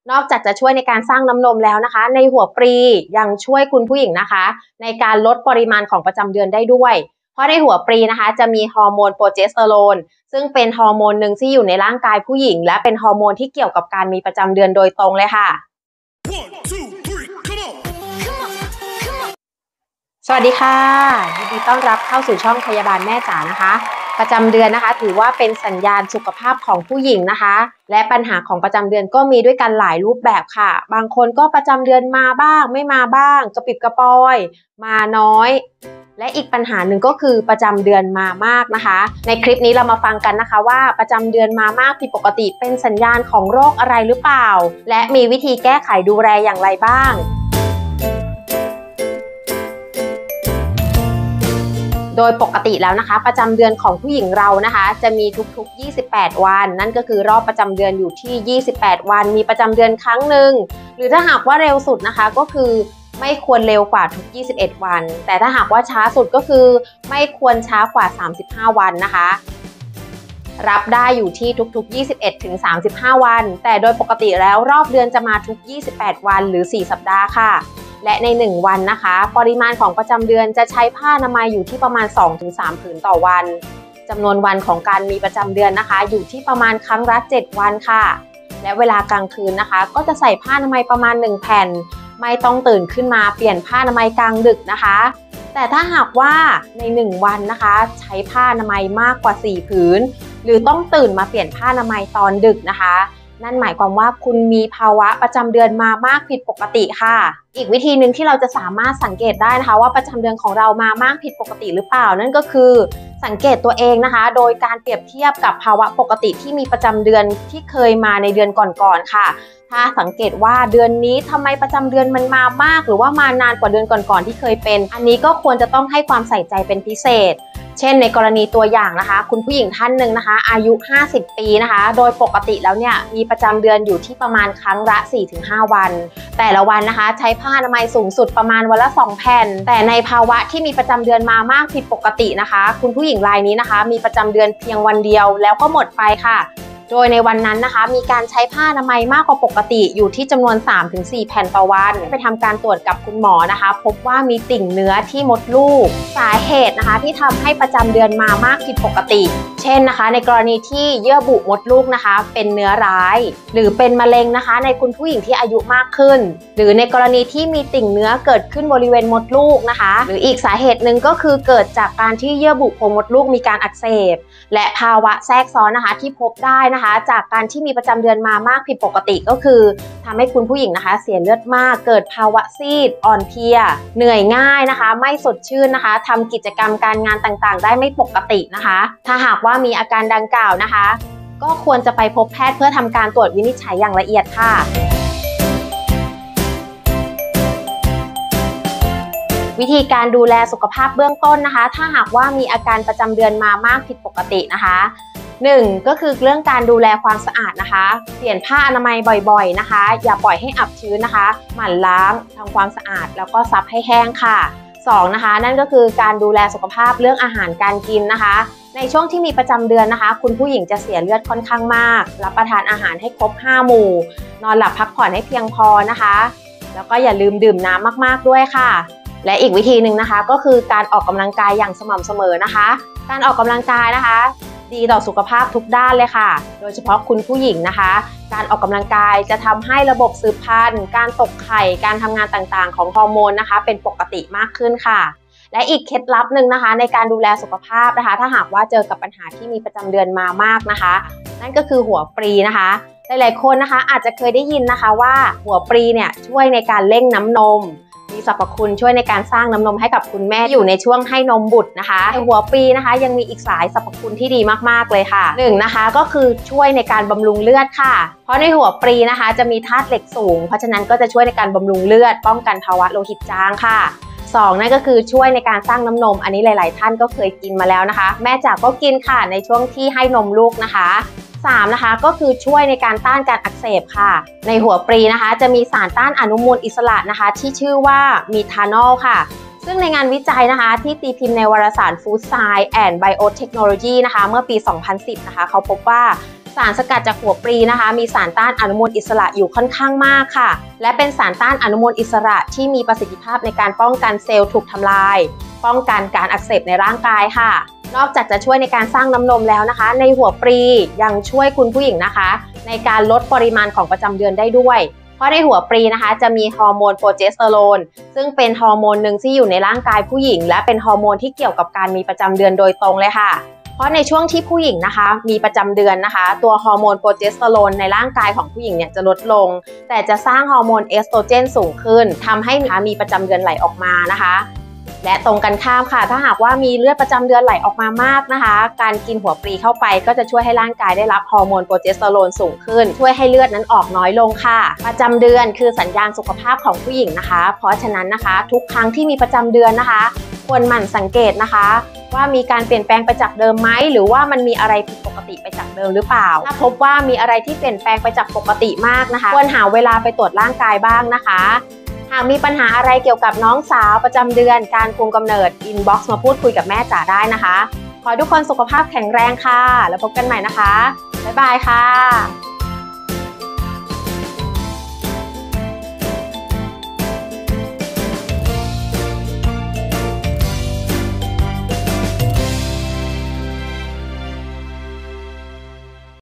นอกจากจะช่วยในการสร้างน้ำนมแล้วนะคะในหัวปลียังช่วยคุณผู้หญิงนะคะในการลดปริมาณของประจำเดือนได้ด้วยเพราะในหัวปลีนะคะจะมีฮอร์โมนโปรเจสเตอโรนซึ่งเป็นฮอร์โมนหนึ่งที่อยู่ในร่างกายผู้หญิงและเป็นฮอร์โมนที่เกี่ยวกับการมีประจำเดือนโดยตรงเลยค่ะสวัสดีค่ะยินดีต้อนรับเข้าสู่ช่องพยาบาลแม่จ๋านะคะประจำเดือนนะคะถือว่าเป็นสัญญาณสุขภาพของผู้หญิงนะคะและปัญหาของประจำเดือนก็มีด้วยกันหลายรูปแบบค่ะบางคนก็ประจำเดือนมาบ้างไม่มาบ้างกระปิดกระปอยมาน้อยและอีกปัญหาหนึ่งก็คือประจำเดือนมามากนะคะในคลิปนี้เรามาฟังกันนะคะว่าประจำเดือนมามากผิดปกติเป็นสัญญาณของโรคอะไรหรือเปล่าและมีวิธีแก้ไขดูแลอย่างไรบ้างโดยปกติแล้วนะคะประจำเดือนของผู้หญิงเรานะคะจะมีทุกๆ28วันนั่นก็คือรอบประจำเดือนอยู่ที่28วันมีประจำเดือนครั้งหนึ่งหรือถ้าหากว่าเร็วสุดนะคะก็คือไม่ควรเร็วกว่าทุก21วันแต่ถ้าหากว่าช้าสุดก็คือไม่ควรช้ากว่า35วันนะคะรับได้อยู่ที่ทุกๆ21ถึง35วันแต่โดยปกติแล้วรอบเดือนจะมาทุก28วันหรือ4สัปดาห์ค่ะและใน1วันนะคะปริมาณของประจำเดือนจะใช้ผ้าอนามัยอยู่ที่ประมาณ 2-3 ผืนต่อวันจำนวนวันของการมีประจำเดือนนะคะอยู่ที่ประมาณครั้งละ7วันค่ะและเวลากลางคืนนะคะก็จะใส่ผ้าอนามัยประมาณ1แผ่นไม่ต้องตื่นขึ้นมาเปลี่ยนผ้าอนามัยกลางดึกนะคะแต่ถ้าหากว่าใน1วันนะคะใช้ผ้าอนามัยมากกว่า4ผืนหรือต้องตื่นมาเปลี่ยนผ้าอนามัยตอนดึกนะคะนั่นหมายความว่าคุณมีภาวะประจำเดือนมามากผิดปกติค่ะอีกวิธีหนึ่งที่เราจะสามารถสังเกตได้นะคะว่าประจำเดือนของเรามามากผิดปกติหรือเปล่านั่นก็คือสังเกตตัวเองนะคะโดยการเปรียบเทียบกับภาวะปกติที่มีประจำเดือนที่เคยมาในเดือนก่อนๆค่ะถ้าสังเกตว่าเดือนนี้ทำไมประจำเดือนมันมามากหรือว่ามานานกว่าเดือนก่อนๆที่เคยเป็นอันนี้ก็ควรจะต้องให้ความใส่ใจเป็นพิเศษเช่นในกรณีตัวอย่างนะคะคุณผู้หญิงท่านหนึ่งนะคะอายุ50ปีนะคะโดยปกติแล้วเนี่ยมีประจำเดือนอยู่ที่ประมาณครั้งละ 4-5 วันแต่ละวันนะคะใช้ผ้าอนามัยสูงสุดประมาณวันละ2แผ่นแต่ในภาวะที่มีประจำเดือนมามากผิดปกตินะคะคุณผู้หญิงรายนี้นะคะมีประจำเดือนเพียงวันเดียวแล้วก็หมดไปค่ะโดยในวันนั้นนะคะมีการใช้ผ้าอนามัยมากกว่าปกติอยู่ที่จำนวน 3-4 แผ่นต่อวันไปทำการตรวจกับคุณหมอนะคะพบว่ามีติ่งเนื้อที่มดลูกสาเหตุนะคะที่ทำให้ประจำเดือนมามากผิดปกติเช่นนะคะในกรณีที่เยื่อบุมดลูกนะคะเป็นเนื้อร้ายหรือเป็นมะเร็งนะคะในคุณผู้หญิงที่อายุมากขึ้นหรือในกรณีที่มีติ่งเนื้อเกิดขึ้นบริเวณมดลูกนะคะหรืออีกสาเหตุหนึ่งก็คือเกิดจากการที่เยื่อบุโพรงมดลูกมีการอักเสบและภาวะแทรกซ้อนนะคะที่พบได้นะคะจากการที่มีประจำเดือนมามากผิดปกติก็คือทำให้คุณผู้หญิงนะคะเสียเลือดมากเกิดภาวะซีดอ่อนเพลียเหนื่อยง่ายนะคะไม่สดชื่นนะคะทำกิจกรรมการงานต่างๆได้ไม่ปกตินะคะถ้าหากว่ามีอาการดังกล่าวนะคะก็ควรจะไปพบแพทย์เพื่อทำการตรวจวินิจฉัยอย่างละเอียดค่ะวิธีการดูแลสุขภาพเบื้องต้นนะคะถ้าหากว่ามีอาการประจำเดือนมามากผิดปกตินะคะ1ก็คือเรื่องการดูแลความสะอาดนะคะเปลี่ยนผ้าอนามัยบ่อยๆนะคะอย่าปล่อยให้อับชื้นนะคะหมั่นล้างทำความสะอาดแล้วก็ซับให้แห้งค่ะ2นะคะนั่นก็คือการดูแลสุขภาพเรื่องอาหารการกินนะคะในช่วงที่มีประจำเดือนนะคะคุณผู้หญิงจะเสียเลือดค่อนข้างมากรับประทานอาหารให้ครบ5หมู่นอนหลับพักผ่อนให้เพียงพอนะคะแล้วก็อย่าลืมดื่มน้ำมากๆด้วยค่ะและอีกวิธีหนึ่งนะคะก็คือการออกกำลังกายอย่างสม่ำเสมอนะคะการออกกำลังกายนะคะดีต่อสุขภาพทุกด้านเลยค่ะโดยเฉพาะคุณผู้หญิงนะคะการออกกำลังกายจะทำให้ระบบสืบพันธุ์การตกไข่การทำงานต่างๆของฮอร์โมนนะคะเป็นปกติมากขึ้นค่ะและอีกเคล็ดลับหนึ่งนะคะในการดูแลสุขภาพนะคะถ้าหากว่าเจอกับปัญหาที่มีประจำเดือนมามากนะคะนั่นก็คือหัวปลีนะคะหลายๆคนนะคะอาจจะเคยได้ยินนะคะว่าหัวปลีเนี่ยช่วยในการเร่งน้ำนมมีสรรพคุณช่วยในการสร้างน้ำนมให้กับคุณแม่อยู่ในช่วงให้นมบุตรนะคะในหัวปลีนะคะยังมีอีกหลายสรรพคุณที่ดีมากๆเลยค่ะ1นะคะก็คือช่วยในการบำรุงเลือดค่ะเพราะในหัวปลีนะคะจะมีธาตุเหล็กสูงเพราะฉะนั้นก็จะช่วยในการบำรุงเลือดป้องกันภาวะโลหิตจางค่ะ2นั่นก็คือช่วยในการสร้างน้ำนมอันนี้หลายๆท่านก็เคยกินมาแล้วนะคะแม่จ๋าก็กินค่ะในช่วงที่ให้นมลูกนะคะ3นะคะก็คือช่วยในการต้านการอักเสบค่ะในหัวปลีนะคะจะมีสารต้านอนุมูลอิสระนะคะที่ชื่อว่ามีทานอลค่ะซึ่งในงานวิจัยนะคะที่ตีพิมพ์ในวารสาร Food Science and Biotechnology นะคะเมื่อปี 2010 นะคะเขาพบว่าสารสกัดจากหัวปลีนะคะมีสารต้านอนุมูลอิสระอยู่ค่อนข้างมากค่ะและเป็นสารต้านอนุมูลอิสระที่มีประสิทธิภาพในการป้องกันเซลล์ถูกทำลายป้องกันการอักเสบในร่างกายค่ะนอกจากจะช่วยในการสร้างน้ำนมแล้วนะคะในหัวปลียังช่วยคุณผู้หญิงนะคะในการลดปริมาณของประจำเดือนได้ด้วยเพราะในหัวปลีนะคะจะมีฮอร์โมนโปรเจสเตอโรนซึ่งเป็นฮอร์โมนหนึ่งที่อยู่ในร่างกายผู้หญิงและเป็นฮอร์โมนที่เกี่ยวกับการมีประจำเดือนโดยตรงเลยค่ะเพราะในช่วงที่ผู้หญิงนะคะมีประจำเดือนนะคะตัวฮอร์โมนโปรเจสเตอโรนในร่างกายของผู้หญิงเนี่ยจะลดลงแต่จะสร้างฮอร์โมนเอสโตรเจนสูงขึ้นทำให้มีประจำเดือนไหลออกมานะคะและตรงกันข้ามค่ะถ้าหากว่ามีเลือดประจำเดือนไหลออกมามากนะคะการกินหัวปลีเข้าไปก็จะช่วยให้ร่างกายได้รับฮอร์โมนโปรเจสเตอโรนสูงขึ้นช่วยให้เลือดนั้นออกน้อยลงค่ะประจำเดือนคือสัญญาณสุขภาพของผู้หญิงนะคะเพราะฉะนั้นนะคะทุกครั้งที่มีประจำเดือนนะคะควรหมั่นสังเกตนะคะว่ามีการเปลี่ยนแปลงไปจากเดิมไหมหรือว่ามันมีอะไรผิดปกติไปจากเดิมหรือเปล่าถ้าพบว่ามีอะไรที่เปลี่ยนแปลงไปจากปกติมากนะคะควรหาเวลาไปตรวจร่างกายบ้างนะคะหากมีปัญหาอะไรเกี่ยวกับน้องสาวประจำเดือนการคุมกำเนิดอินบ็อกซ์มาพูดคุยกับแม่จ๋าได้นะคะขอให้ทุกคนสุขภาพแข็งแรงค่ะแล้วพบกันใหม่นะคะบ๊ายบายค่ะ